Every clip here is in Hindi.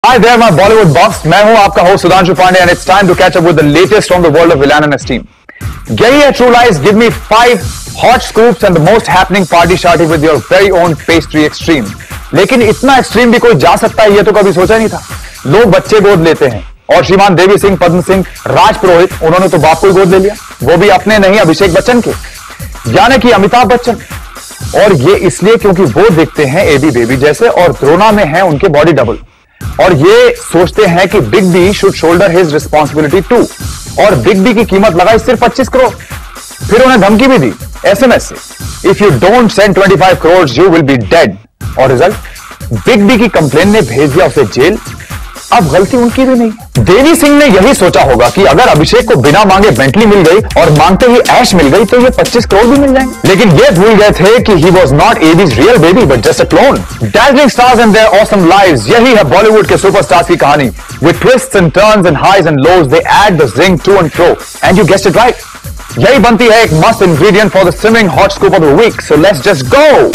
Hi there, my Bollywood buffs. मैं हूं आपका host Sudhanshu Pandey and it's time to catch up with the latest from the world of Villain and Esteem. यही है True Lies. Give me 5 hot scoops and the most happening party sharty with your very own pastry extreme. लेकिन इतना एक्सट्रीम भी कोई जा सकता है ये तो कभी सोचा नहीं था. लोग बच्चे गोद लेते हैं और श्रीमान देवी सिंह, पद्म सिंह, राज पुरोहित उन्होंने तो बाप को ही गोद ले लिया. वो भी अपने नहीं, अभिषेक बच्चन के, यानी कि अमिताभ बच्चन. और ये इसलिए क्योंकि वो दिखते हैं एबी बेबी जैसे और द्रोणा में है उनके बॉडी डबल. और ये सोचते हैं कि Big B should shoulder his responsibility too. और बिग बी की कीमत लगाई सिर्फ 25 करोड़. फिर उन्हें धमकी भी दी एसएमएस से, if you don't send 25 crore you will be dead. और रिजल्ट, बिग बी की कंप्लेन ने भेज दिया उसे जेल. अब गलती उनकी भी नहीं. देवी सिंह ने यही सोचा होगा कि अगर अभिषेक को बिना मांगे बेंटली मिल गई और मांगते ही ऐश मिल गई तो ये 25 करोड़ भी मिल जाएंगे. लेकिन ये भूल गए थे कि he was not AB's real baby but just a clone. Dazzling stars and their awesome lives, यही है बॉलीवुड के सुपरस्टार्स की कहानी. With twists and turns and highs and lows they add the zing to and fro and you guessed it right. यही बनती है एक मस्त ingredient for the swimming hot scoop of the week. So let's just go.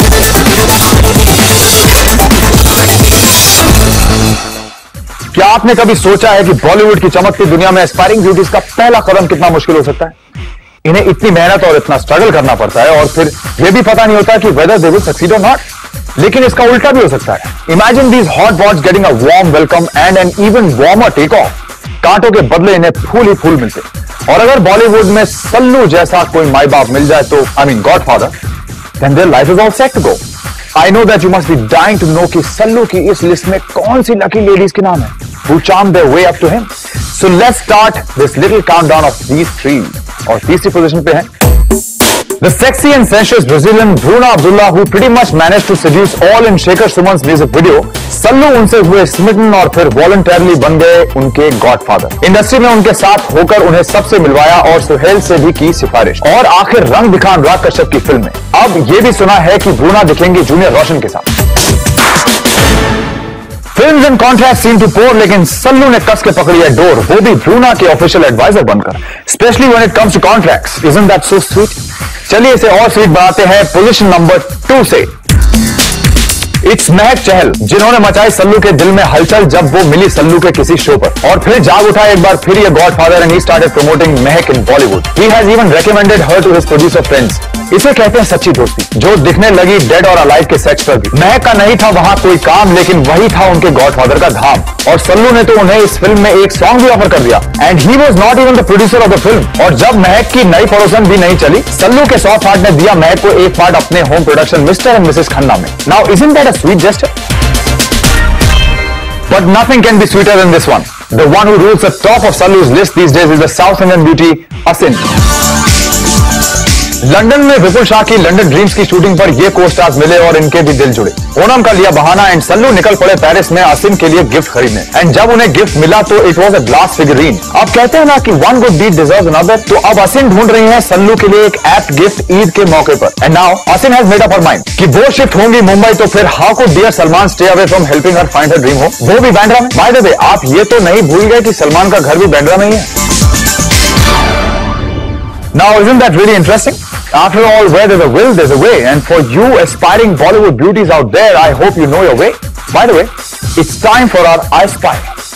क्या आपने कभी सोचा है कि बॉलीवुड की चमकती दुनिया में एस्पायरिंग ब्यूटीज का पहला कदम कितना मुश्किल हो सकता है? इन्हें इतनी मेहनत और इतना स्ट्रगल करना पड़ता है और फिर यह भी पता नहीं होता कि whether they will succeed or not. लेकिन इसका उल्टा भी हो सकता है. Imagine these hot bots getting a warm welcome and an even warmer take off. कांटों के बदले इन्हें फूल ही फूल मिलते. और अगर बॉलीवुड में सल्लू जैसा कोई माई बाप मिल जाए तो I mean godfather, then their life is all set to go. I know that you must be dying to know कि सल्लू की इस लिस्ट में कौन सी लकी लेडीज के नाम है who charmed their way up to him. So let's start this little countdown of these 3. और तीसरी पोजीशन पे है the sexy and sensuous Brazilian Bruna Abdullah, who pretty much managed to seduce all in Shekhar Suman's music video. Sallu उनसे हुए स्मिटन और फिर वॉलंटरली बन गए उनके गॉडफादर. इंडस्ट्री में उनके साथ होकर उन्हें सबसे मिलवाया और सुहेल से भी की सिफारिश. और आखिर रंग दिखा अनुराग कश्यप की फिल्म में. अब यह भी सुना है कि ब्रूना दिखेंगे जूनियर रोशन के साथ. Films and contract seem to pour, लेकिन सल्लू ने कस के पकड़ी है डोर, वो भी ब्रूना के ऑफिशियल एडवाइजर बनकर. Specially when it comes to contracts. Isn't that so sweet? चलिए इसे और स्वीट बनाते हैं पोजीशन नंबर 2 से. इट्स महक चहल, जिन्होंने मचाई सल्लू के दिल में हलचल जब वो मिली सल्लू के किसी शो पर. और फिर जाग उठा एक बार फिर ये godfather and he started promoting Mahek in Bollywood. He has even recommended her to his producer friends. इसे कहते हैं सच्ची दोस्ती, जो दिखने लगी डेड और अलाइव के सेट्स पर भी. महक का नहीं था वहां कोई काम, लेकिन वही था उनके गॉडफादर का धाम. और सल्लू ने तो उन्हें इस फिल्म में एक सॉन्ग भी ऑफर कर दिया and he was not even the producer of the film. और जब महक की नई पड़ोसन भी नहीं चली, सल्लू के सॉफ्ट हार्ट ने दिया महक को एक पार्ट अपने home production Mr and Mrs Khanna में. Now isn't that a sweet gesture? But nothing can be sweeter than this one. The one who rules the top of Sallu's list these days is the South Indian beauty Asin. London में विपुल शाह की लंदन ड्रीम्स की शूटिंग पर ये को स्टार्स मिले और इनके भी दिल जुड़े. ओणम का लिया बहाना एंड सल्लू निकल पड़े पेरिस में असिन के लिए गिफ्ट खरीदने. एंड जब उन्हें गिफ्ट मिला तो it was a glass figurine. अब कहते हैं ना कि one good deed deserves another, तो अब असिन ढूंढ रही हैं सल्लू के लिए एक एप्ट गिफ्ट ईद के मौके पर. And now Asin has made up her mind कि वो शिफ्ट होंगी मुंबई, तो फिर how could dear Salman stay away from helping her find her dream home, वो भी बांद्रा में. बाय द वे, आप ये तो नहीं भूल गए कि सलमान का घर भी बांद्रा में ही है. Now isn't that really interesting? After all, where there's a will, there's a way. And for you aspiring Bollywood beauties out there, I hope you know your way. By the way, it's time for our I Spy.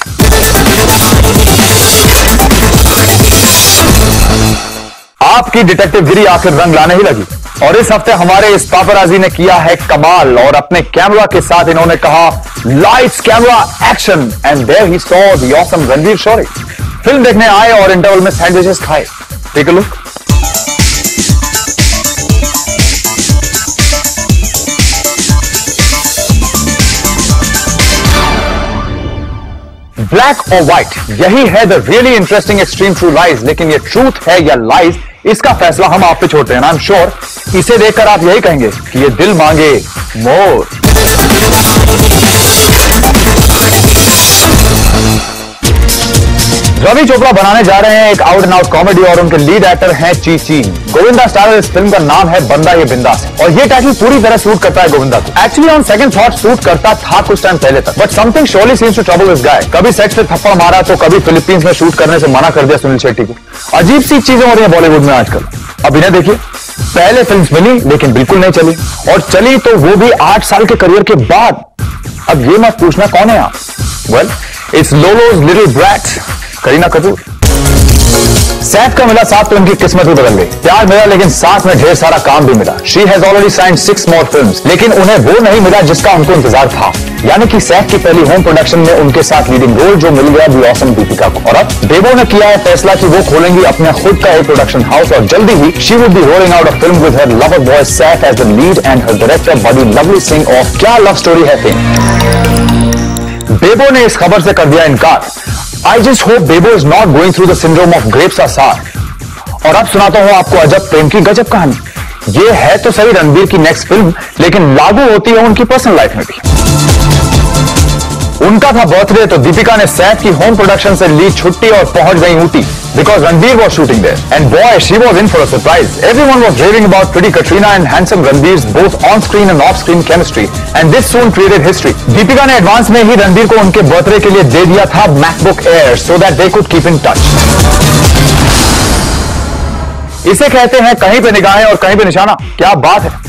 आपकी डिटेक्टिव गिरी आखिर रंग लाने ही लगी. और इस हफ्ते हमारे इस पापराजी ने किया है कमाल. और अपने कैमरा के साथ इन्होंने कहा lights camera action and there he saw the awesome Ranvir Shorey. Film देखने आए और इंटरवल में सैंडविचेस खाए. Take a look. ब्लैक और व्हाइट, यही है the really interesting extreme true lies. लेकिन ये ट्रूथ है या लाइज, इसका फैसला हम आप पे छोड़ते हैं. आई एम श्योर इसे देखकर आप यही कहेंगे कि ये दिल मांगे मोर. रवि चोपड़ा बनाने जा रहे हैं एक आउट एंड आउट कॉमेडी और उनके लीड एक्टर हैं ची. गोविंदा स्टारर इस फिल्म का नाम है बंदा ये बिंदास है. और ये टाइटल पूरी तरह सूट करता है गोविंदा को. Actually on second thought suit करता था कुछ टाइम पहले तक, but something surely seems to trouble this guy. कभी सेट पे थप्पड़ मारा तो कभी फिलीपींस में शूट करने से मना कर दिया सुनील शेट्टी को. अजीब सी चीजें हो रही है बॉलीवुड में आजकल. अब इन्हें देखिए, पहले फिल्म मिली लेकिन बिल्कुल नहीं चली, और चली तो वो भी 8 साल के करियर के बाद. अब ये मत पूछना कौन है आप. Well, It's Lolo's little brat, Kareena Kapoor. Saif का मिला साथ तो उनकी किस्मत भी बदल गई। प्यार मिला लेकिन साथ में ढेर सारा काम भी मिला। She has already signed 6 more films, लेकिन उन्हें वो नहीं मिला जिसका उनको इंतजार था। यानी कि सैफ की पहली होम प्रोडक्शन में उनके साथ लीडिंग रोल जो मिल गया दी ऑसम दीपिका को। और अब बेबो ने किया है फैसला कि वो खोलेंगी अपने खुद का एक प्रोडक्शन हाउस और जल्दी ही she would be rolling out a film with her lover boy Saif as the lead and her director Buddy Lovely Singh of Kya love story Hai fame। Bebo ने इस खबर से कर दिया इनकार। I just hope Bebo is not going through the syndrome of grapes are sour। और अब सुनाता हूं आपको अजब प्रेम की गजब कहानी। ये है तो सही रणबीर की नेक्स्ट फिल्म, लेकिन लागू होती है उनकी पर्सनल लाइफ में भी। उनका था बर्थडे तो दीपिका ने सैफ की होम प्रोडक्शन से ली छुट्टी और पहुंच गई Ooty because Ranbir was shooting there. And boy, she was in for a surprise. Everyone was raving about pretty Katrina and handsome Ranbir's both on-screen and off-screen chemistry. And this soon created history. Deepika ने एडवांस में ही रणबीर को उनके बर्थडे के लिए दे दिया था MacBook Air so that they could keep in touch. इसे कहते हैं कहीं पे निगाहें और कहीं पे निशाना। क्या बात है।